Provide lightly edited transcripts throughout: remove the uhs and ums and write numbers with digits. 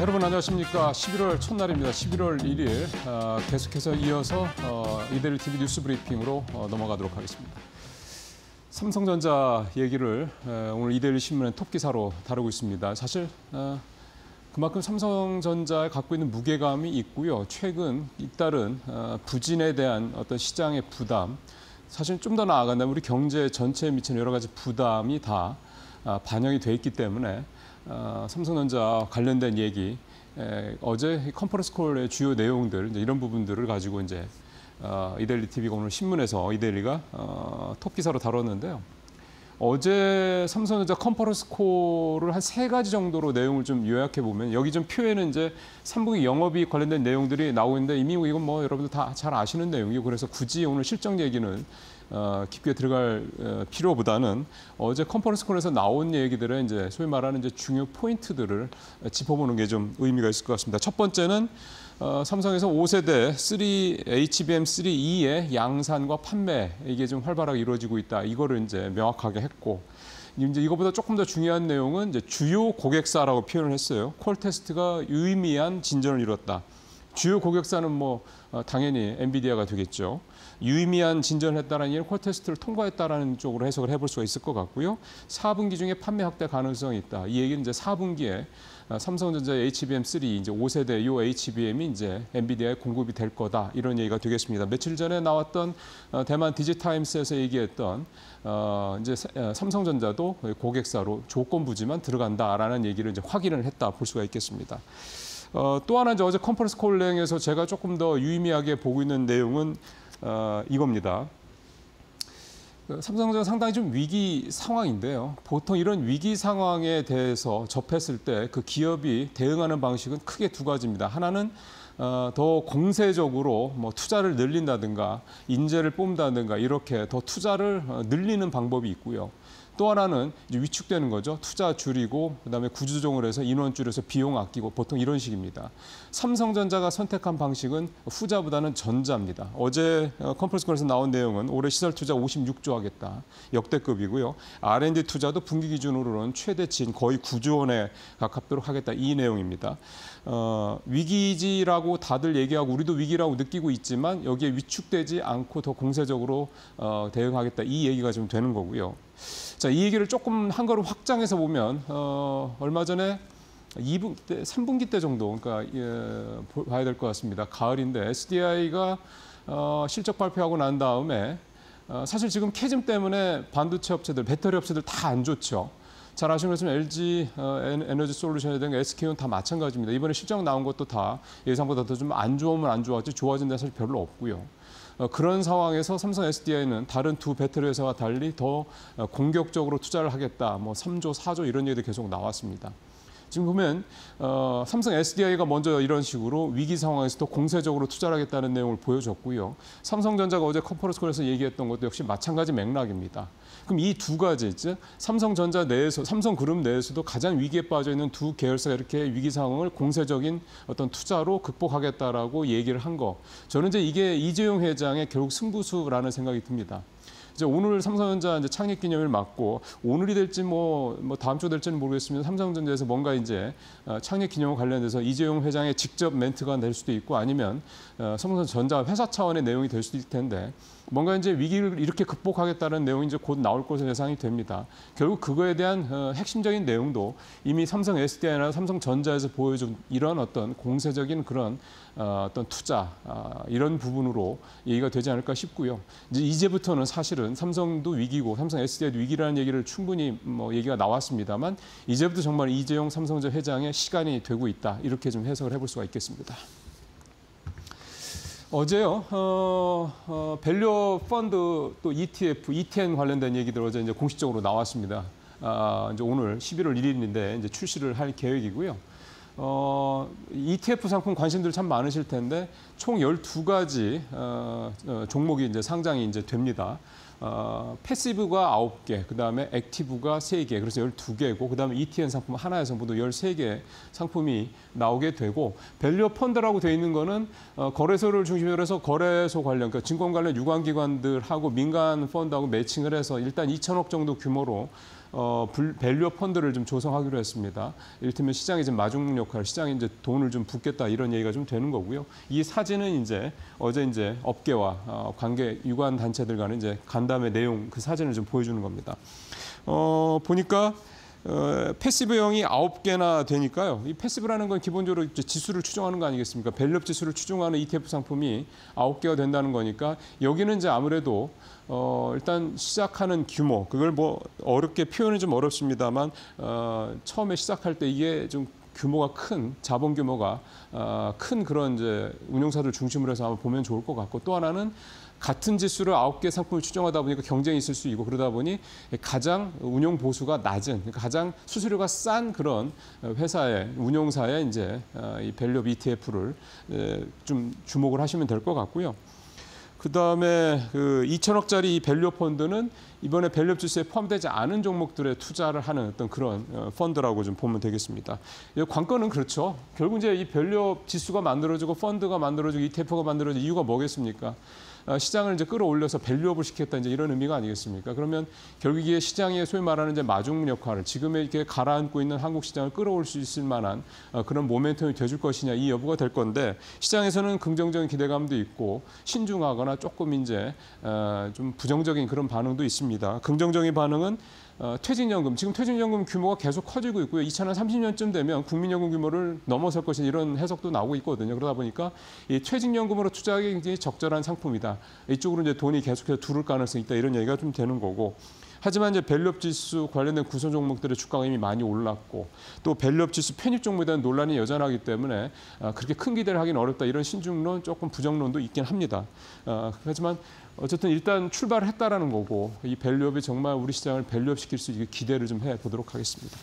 여러분 안녕하십니까. 11월 첫날입니다. 11월 1일 계속해서 이어서 이데일리 TV 뉴스 브리핑으로 넘어가도록 하겠습니다. 삼성전자 얘기를 오늘 이데일리 신문의 톱기사로 다루고 있습니다. 사실 그만큼 삼성전자에 갖고 있는 무게감이 있고요. 최근 잇따른 부진에 대한 어떤 시장의 부담, 사실 좀 더 나아간다면 우리 경제 전체에 미치는 여러 가지 부담이 다 반영이 돼 있기 때문에 삼성전자 관련된 얘기, 어제 컨퍼런스 콜의 주요 내용들, 이제 이런 부분들을 가지고 이제 이데일리 TV가 오늘 신문에서 이데일리가 톱 기사로 다뤘는데요. 어제 삼성전자 컨퍼런스 콜을 한 3가지 정도로 내용을 좀 요약해 보면, 여기 좀 표에는 이제 3분기 영업이익 관련된 내용들이 나오고 있는데 이미 이건 뭐 여러분들 다 잘 아시는 내용이고, 그래서 굳이 오늘 실적 얘기는 깊게 들어갈 필요보다는 어제 컨퍼런스 콜에서 나온 얘기들은 이제 소위 말하는 이제 중요 포인트들을 짚어보는 게 좀 의미가 있을 것 같습니다. 첫 번째는 삼성에서 5세대 HBM3E의 양산과 판매, 이게 좀 활발하게 이루어지고 있다. 이거를 이제 명확하게 했고, 이제 이거보다 조금 더 중요한 내용은 이제 주요 고객사라고 표현을 했어요. 콜 테스트가 유의미한 진전을 이뤘다. 주요 고객사는 뭐 당연히 엔비디아가 되겠죠. 유의미한 진전을 했다는 얘기는 콜 테스트를 통과했다라는 쪽으로 해석을 해볼 수가 있을 것 같고요. 4분기 중에 판매 확대 가능성이 있다. 이 얘기는 이제 4분기에 삼성전자의 HBM3, 이제 5세대 요 HBM이 이제 엔비디아에 공급이 될 거다. 이런 얘기가 되겠습니다. 며칠 전에 나왔던 대만 디지타임스에서 얘기했던 이제 삼성전자도 고객사로 조건부지만 들어간다라는 얘기를 이제 확인을 했다 볼 수가 있겠습니다. 또 하나 이제 어제 컨퍼런스 콜 내용에서 제가 조금 더 유의미하게 보고 있는 내용은 이겁니다. 삼성전자 상당히 좀 위기 상황인데요. 보통 이런 위기 상황에 대해서 접했을 때 그 기업이 대응하는 방식은 크게 2가지입니다. 하나는 더 공세적으로 뭐 투자를 늘린다든가 인재를 뽑는다든가 이렇게 더 투자를 늘리는 방법이 있고요. 또 하나는 이제 위축되는 거죠. 투자 줄이고 그다음에 구조조정을 해서 인원 줄여서 비용 아끼고, 보통 이런 식입니다. 삼성전자가 선택한 방식은 후자보다는 전자입니다. 어제 컨퍼런스 콜에서 나온 내용은 올해 시설 투자 56조 하겠다. 역대급이고요. R&D 투자도 분기 기준으로는 최대치인 거의 9조 원에 가깝도록 하겠다. 이 내용입니다. 위기지라고 다들 얘기하고 우리도 위기라고 느끼고 있지만 여기에 위축되지 않고 더 공세적으로 대응하겠다. 이 얘기가 좀 되는 거고요. 자, 이 얘기를 조금 한 걸음 확장해서 보면 얼마 전에 3분기 때 정도, 그러니까 봐야 될 것 같습니다. 가을인데 SDI가 실적 발표하고 난 다음에 사실 지금 캐즘 때문에 반도체 업체들, 배터리 업체들 다 안 좋죠. 잘 아시는 것처럼 LG 에너지 솔루션이든 SK는 다 마찬가지입니다. 이번에 실적 나온 것도 다 예상보다 더 좀 안 좋으면 안 좋았지 좋아진 데는 사실 별로 없고요. 그런 상황에서 삼성 SDI는 다른 2 배터리 회사와 달리 더 공격적으로 투자를 하겠다. 뭐 3조, 4조 이런 얘기도 계속 나왔습니다. 지금 보면 삼성 SDI가 먼저 이런 식으로 위기 상황에서 더 공세적으로 투자를 하겠다는 내용을 보여줬고요. 삼성전자가 어제 컨퍼런스 콜에서 얘기했던 것도 역시 마찬가지 맥락입니다. 그럼 이 2가지, 즉 삼성전자 내에서, 삼성그룹 내에서도 가장 위기에 빠져 있는 2 계열사가 이렇게 위기 상황을 공세적인 어떤 투자로 극복하겠다라고 얘기를 한 거. 저는 이제 이게 이재용 회장의 결국 승부수라는 생각이 듭니다. 이제 오늘 삼성전자 이제 창립 기념일 맞고, 오늘이 될지 뭐 다음 주 될지는 모르겠습니다. 삼성전자에서 뭔가 이제 창립 기념 관련돼서 이재용 회장의 직접 멘트가 될 수도 있고, 아니면 삼성전자 회사 차원의 내용이 될 수도 있을 텐데, 뭔가 이제 위기를 이렇게 극복하겠다는 내용이 이제 곧 나올 것으로 예상이 됩니다. 결국 그거에 대한 핵심적인 내용도 이미 삼성 SDI나 삼성전자에서 보여준 이런 어떤 공세적인 그런 어떤 투자, 이런 부분으로 얘기가 되지 않을까 싶고요. 이제부터는 사실은 삼성도 위기고 삼성 SDI도 위기라는 얘기를 충분히 뭐 얘기가 나왔습니다만, 이제부터 정말 이재용 삼성전자 회장의 시간이 되고 있다. 이렇게 좀 해석을 해볼 수가 있겠습니다. 어제요, 밸류 펀드 또 ETF, ETN 관련된 얘기들 어제 이제 공식적으로 나왔습니다. 이제 오늘 11월 1일인데 이제 출시를 할 계획이고요. ETF 상품 관심들 참 많으실 텐데 총 12가지 종목이 이제 상장이 이제 됩니다. 패시브가 9개, 그다음에 액티브가 3개, 그래서 12개고, 그다음에 ETN 상품 하나에서 모두 13개 상품이 나오게 되고, 밸류 펀드라고 되어 있는 거는 거래소를 중심으로 해서 거래소 관련, 그러니까 증권 관련 유관기관들하고 민간 펀드하고 매칭을 해서 일단 2천억 정도 규모로 밸류업 펀드를 좀 조성하기로 했습니다. 이를테면 시장이 좀 마중 역할, 시장이 이제 돈을 좀 붓겠다 이런 얘기가 좀 되는 거고요. 이 사진은 이제 어제 이제 업계와 관계 유관 단체들 간의 이제 간담회 내용 그 사진을 좀 보여주는 겁니다. 보니까 패시브형이 9개나 되니까요. 이 패시브라는 건 기본적으로 이제 지수를 추정하는 거 아니겠습니까? 밸류업 지수를 추정하는 ETF 상품이 9개가 된다는 거니까 여기는 이제 아무래도 일단 시작하는 규모, 그걸 뭐 어렵게 표현은 좀 어렵습니다만 처음에 시작할 때 이게 좀 규모가 큰 자본 규모가 큰 그런 이제 운용사들 중심으로 해서 한번 보면 좋을 것 같고, 또 하나는 같은 지수를 9개 상품을 추정하다 보니까 경쟁이 있을 수 있고, 그러다 보니 가장 운용 보수가 낮은, 그러니까 가장 수수료가 싼 그런 회사의 운용사의 이제 이 밸류업 ETF를 좀 주목을 하시면 될 것 같고요. 그다음에 그 2천억짜리 이 밸류업 펀드는 이번에 밸류업 지수에 포함되지 않은 종목들에 투자를 하는 어떤 그런 펀드라고 좀 보면 되겠습니다. 관건은 그렇죠. 결국 이제 이 밸류업 지수가 만들어지고 펀드가 만들어지고 ETF가 만들어질 이유가 뭐겠습니까? 시장을 이제 끌어올려서 밸류업을 시켰다 이제 이런 의미가 아니겠습니까? 그러면 결국 이게 시장의 소위 말하는 이제 마중 역할을 지금에 이렇게 가라앉고 있는 한국 시장을 끌어올 수 있을 만한 그런 모멘텀이 돼줄 것이냐 이 여부가 될 건데, 시장에서는 긍정적인 기대감도 있고 신중하거나 조금 이제 좀 부정적인 그런 반응도 있습니다. 긍정적인 반응은 퇴직연금, 지금 퇴직연금 규모가 계속 커지고 있고요. 2030년쯤 되면 국민연금 규모를 넘어설 것인 이런 해석도 나오고 있거든요. 그러다 보니까 이 퇴직연금으로 투자하기 굉장히 적절한 상품이다. 이쪽으로 이제 돈이 계속해서 두를 가능성이 있다. 이런 얘기가 좀 되는 거고. 하지만 이제 밸류업 지수 관련된 구성 종목들의 주가가 이미 많이 올랐고, 또 밸류업 지수 편입 종목에 대한 논란이 여전하기 때문에 그렇게 큰 기대를 하기는 어렵다. 이런 신중론, 조금 부정론도 있긴 합니다. 하지만 어쨌든 일단 출발을 했다라는 거고, 이 밸류업이 정말 우리 시장을 밸류업 시킬 수 있게 기대를 좀 해보도록 하겠습니다.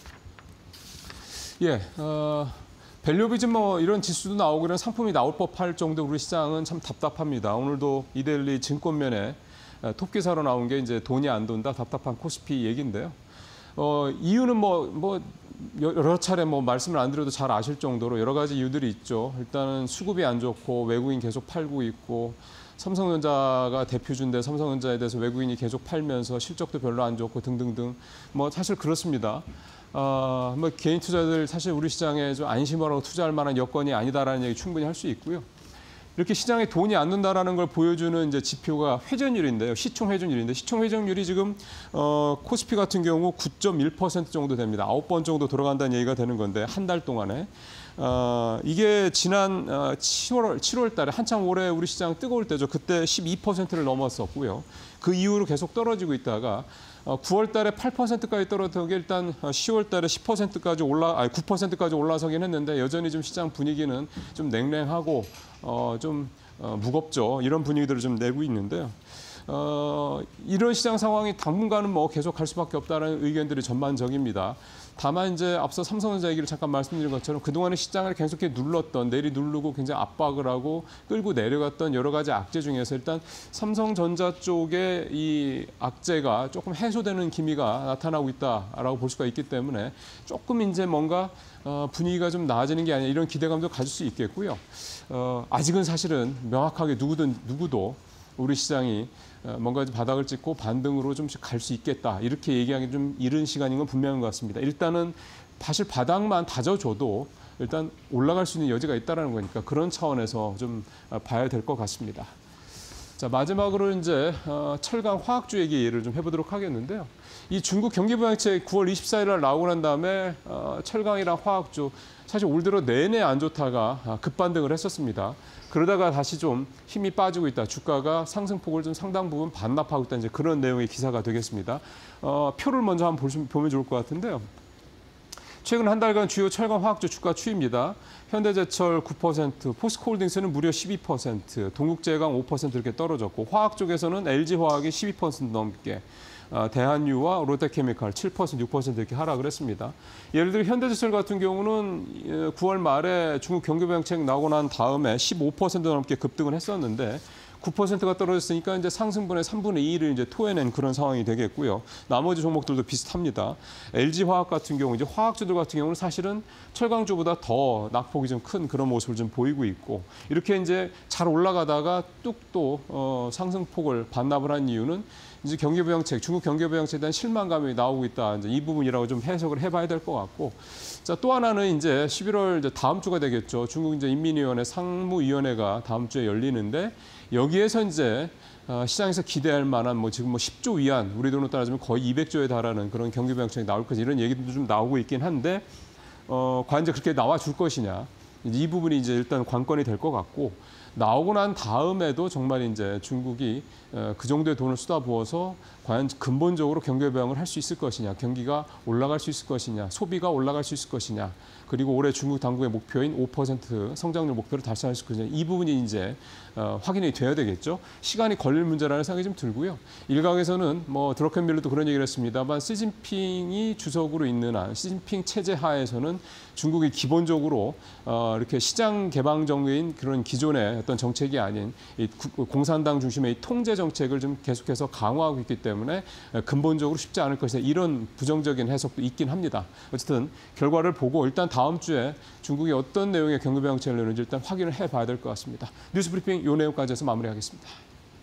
예, 밸류업이 좀 뭐 이런 지수도 나오고 이런 상품이 나올 법할 정도 우리 시장은 참 답답합니다. 오늘도 이데일리 증권면에 톱기사로 나온 게 이제 돈이 안 돈다, 답답한 코스피 얘기인데요. 이유는 뭐 여러 차례 뭐 말씀을 안 드려도 잘 아실 정도로 여러 가지 이유들이 있죠. 일단은 수급이 안 좋고 외국인 계속 팔고 있고, 삼성전자가 대표주인데 삼성전자에 대해서 외국인이 계속 팔면서 실적도 별로 안 좋고 등등등. 뭐 사실 그렇습니다. 뭐 개인 투자들 사실 우리 시장에 좀 안심을 하고 투자할 만한 여건이 아니다라는 얘기 충분히 할 수 있고요. 이렇게 시장에 돈이 안 든다라는 걸 보여주는 이제 지표가 회전율인데요. 시총 회전율인데, 시총 회전율이 지금 코스피 같은 경우 9.1% 정도 됩니다. 9번 정도 돌아간다는 얘기가 되는 건데, 한 달 동안에. 이게 지난 7월 달에 한참 올해 우리 시장 뜨거울 때죠. 그때 12%를 넘었었고요. 그 이후로 계속 떨어지고 있다가 9월 달에 8%까지 떨어졌던 게 일단 10월 달에 10%까지 9%까지 올라서긴 했는데, 여전히 좀 시장 분위기는 좀 냉랭하고 좀 무겁죠. 이런 분위기들을 좀 내고 있는데요. 이런 시장 상황이 당분간은 뭐 계속 갈 수밖에 없다는 의견들이 전반적입니다. 다만 이제 앞서 삼성전자 얘기를 잠깐 말씀드린 것처럼 그동안의 시장을 계속해 눌렀던, 누르고 굉장히 압박을 하고 끌고 내려갔던 여러 가지 악재 중에서 일단 삼성전자 쪽에 이 악재가 조금 해소되는 기미가 나타나고 있다라고 볼 수가 있기 때문에 조금 이제 뭔가 분위기가 좀 나아지는 게 아니라 이런 기대감도 가질 수 있겠고요. 아직은 사실은 명확하게 누구도 우리 시장이 뭔가 바닥을 찍고 반등으로 좀 갈 수 있겠다, 이렇게 얘기하기 좀 이른 시간인 건 분명한 것 같습니다. 일단은 사실 바닥만 다져줘도 일단 올라갈 수 있는 여지가 있다는 거니까 그런 차원에서 좀 봐야 될 것 같습니다. 자, 마지막으로 이제 철강 화학주 얘기를 좀 해보도록 하겠는데요. 이 중국 경기부양책 9월 24일 날 나오고 난 다음에 철강이랑 화학주 사실 올 들어 내내 안 좋다가 급반등을 했었습니다. 그러다가 다시 좀 힘이 빠지고 있다. 주가가 상승폭을 좀 상당 부분 반납하고 있다. 이제 그런 내용의 기사가 되겠습니다. 표를 먼저 한번 보면 좋을 것 같은데요. 최근 한 달간 주요 철강 화학주 주가 추이입니다. 현대제철 9%, 포스코홀딩스는 무려 12%, 동국제강 5% 이렇게 떨어졌고, 화학 쪽에서는 LG화학이 12% 넘게, 대한유와 롯데케미칼 7%, 6% 이렇게 하락을 했습니다. 예를 들어 현대제철 같은 경우는 9월 말에 중국 경기부양책 나오고 난 다음에 15% 넘게 급등을 했었는데 9%가 떨어졌으니까 이제 상승분의 3분의 2를 이제 토해낸 그런 상황이 되겠고요. 나머지 종목들도 비슷합니다. LG화학 같은 경우, 이제 화학주들 같은 경우는 사실은 철강주보다 더 낙폭이 좀 큰 그런 모습을 좀 보이고 있고, 이렇게 이제 잘 올라가다가 뚝 또 상승폭을 반납을 한 이유는 이제 경기부양책, 중국 경기부양책에 대한 실망감이 나오고 있다. 이제 이 부분이라고 좀 해석을 해봐야 될 것 같고, 자, 또 하나는 이제 11월 이제 다음 주가 되겠죠. 중국 이제 인민위원회 상무위원회가 다음 주에 열리는데 여기에서 이제 시장에서 기대할 만한 뭐 지금 뭐 10조 위안, 우리 돈으로 따지면 거의 200조에 달하는 그런 경기부양책이 나올 것이 이런 얘기도 좀 나오고 있긴 한데 과연 이제 그렇게 나와 줄 것이냐. 이 부분이 이제 일단 관건이 될 것 같고, 나오고 난 다음에도 정말 이제 중국이 그 정도의 돈을 쏟아부어서 과연 근본적으로 경기 부양을 할 수 있을 것이냐, 경기가 올라갈 수 있을 것이냐, 소비가 올라갈 수 있을 것이냐, 그리고 올해 중국 당국의 목표인 5% 성장률 목표를 달성할 수 있을 것이냐, 이 부분이 이제 확인이 돼야 되겠죠. 시간이 걸릴 문제라는 생각이 좀 들고요. 일각에서는 뭐 드러켄밀러도 그런 얘기를 했습니다만 시진핑이 주석으로 있는 한, 시진핑 체제 하에서는 중국이 기본적으로 이렇게 시장 개방적인 그런 기존의 어떤 정책이 아닌 이 공산당 중심의 이 통제 정책을 좀 계속해서 강화하고 있기 때문에 근본적으로 쉽지 않을 것이다. 이런 부정적인 해석도 있긴 합니다. 어쨌든 결과를 보고 일단 다음 주에 중국이 어떤 내용의 경기부양책을 내는지 일단 확인을 해봐야 될 것 같습니다. 뉴스브리핑 이 내용까지 해서 마무리하겠습니다.